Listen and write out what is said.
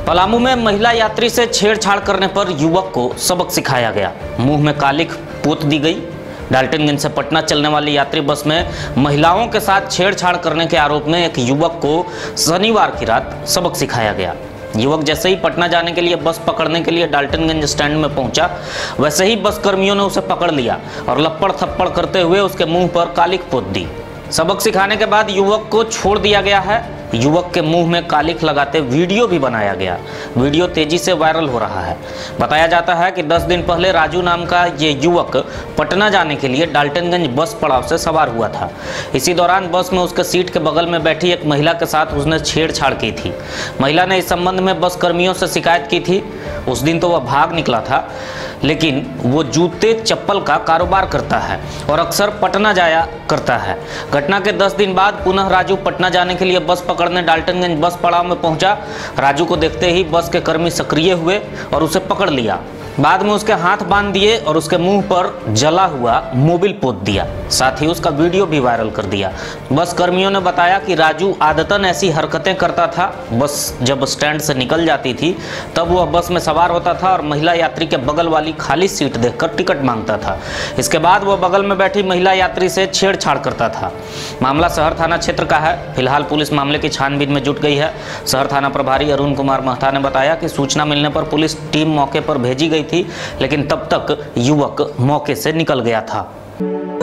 पलामू में महिला यात्री से छेड़छाड़ करने पर युवक को सबक सिखाया गया। मुंह में कालिख पोत दी गई। डाल्टनगंज से पटना चलने वाली यात्री बस में महिलाओं के साथ छेड़छाड़ करने के आरोप में एक युवक को शनिवार की रात सबक सिखाया गया। युवक जैसे ही पटना जाने के लिए बस पकड़ने के लिए डाल्टनगंज स्टैंड में पहुंचा, वैसे ही बस कर्मियों ने उसे पकड़ लिया और लपड़ थप्पड़ करते हुए उसके मुंह पर कालिख पोत दी। सबक सिखाने के बाद युवक को छोड़ दिया गया है। युवक के मुंह में कालिख लगाते वीडियो भी बनाया गया। वीडियो तेजी से वायरल हो रहा है। बताया जाता है कि 10 दिन पहले राजू नाम का ये युवक पटना जाने के लिए डाल्टनगंज बस पड़ाव से सवार हुआ था। इसी दौरान बस में उसके सीट के बगल में बैठी एक महिला के साथ उसने छेड़छाड़ की थी। महिला ने इस संबंध में बस कर्मियों से शिकायत की थी। उस दिन तो वह भाग निकला था, लेकिन वो जूते चप्पल का कारोबार करता है और अक्सर पटना जाया करता है। घटना के 10 दिन बाद पुनः राजू पटना जाने के लिए बस पकड़ने डाल्टनगंज बस पड़ाव में पहुंचा। राजू को देखते ही बस के कर्मी सक्रिय हुए और उसे पकड़ लिया। बाद में उसके हाथ बांध दिए और उसके मुंह पर जला हुआ मोबिल पोत दिया। साथ ही उसका वीडियो भी वायरल कर दिया। बस कर्मियों ने बताया कि राजू आदतन ऐसी हरकतें करता था। बस जब स्टैंड से निकल जाती थी तब वह बस में सवार होता था और महिला यात्री के बगल वाली खाली सीट देखकर टिकट मांगता था। इसके बाद वह बगल में बैठी महिला यात्री से छेड़छाड़ करता था। मामला शहर थाना क्षेत्र का है। फिलहाल पुलिस मामले की छानबीन में जुट गई है। शहर थाना प्रभारी अरुण कुमार महता ने बताया कि सूचना मिलने पर पुलिस टीम मौके पर भेजी गई थी, लेकिन तब तक युवक मौके से निकल गया था।